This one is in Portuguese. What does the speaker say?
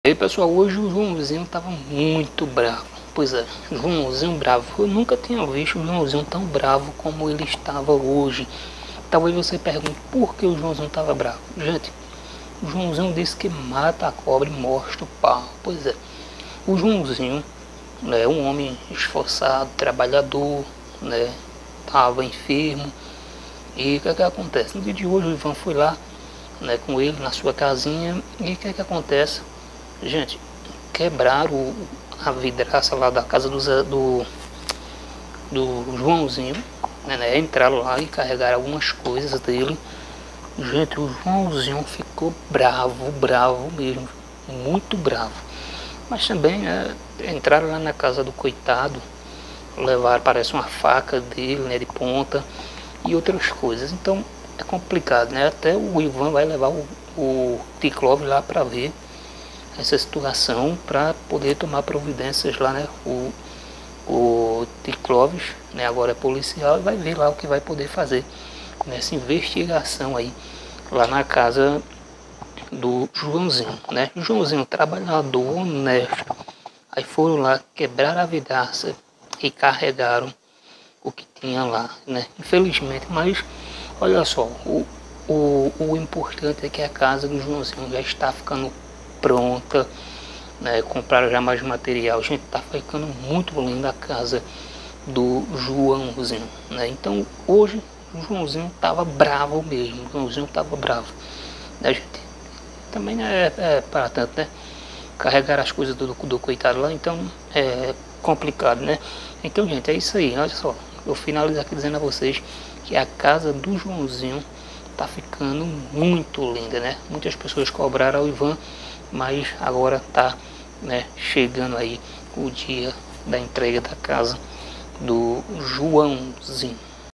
E aí pessoal, hoje o Joãozinho tava muito bravo. Pois é, Joãozinho bravo. Eu nunca tinha visto o Joãozinho tão bravo como ele estava hoje. Talvez você pergunte por que o Joãozinho estava bravo. Gente, o Joãozinho disse que mata a cobra e mostra o pau. Pois é, o Joãozinho é um homem esforçado, trabalhador, né? Tava enfermo. E o que acontece? No dia de hoje o Ivan foi lá, né, com ele na sua casinha. E o que acontece? Gente, quebraram a vidraça lá da casa do Joãozinho, né? Entraram lá e carregaram algumas coisas dele. Gente, o Joãozinho ficou bravo mesmo, muito bravo. Mas também entraram lá na casa do coitado, levaram, parece uma faca dele, né, de ponta e outras coisas. Então é complicado, né? Até o Ivan vai levar o Ticlove lá para ver essa situação, para poder tomar providências lá, né? O Ticloves, né, agora é policial, e vai ver lá o que vai poder fazer nessa investigação aí lá na casa do Joãozinho, né? Joãozinho, trabalhador, honesto. Aí foram lá, quebraram a vidraça e carregaram o que tinha lá, né? Infelizmente, mas olha só, o importante é que a casa do Joãozinho já está ficando pronta, né? Compraram já mais material. Gente, tá ficando muito linda a casa do Joãozinho, né? Então hoje o Joãozinho tava bravo mesmo, o Joãozinho tava bravo, né, gente? Também não é para tanto, né? Carregar as coisas do coitado lá, então é complicado, né? Então, gente, é isso aí, olha só. Eu finalizo aqui dizendo a vocês que a casa do Joãozinho tá ficando muito linda, né? Muitas pessoas cobraram ao Ivan, mas agora tá, né, chegando aí o dia da entrega da casa do Joãozinho.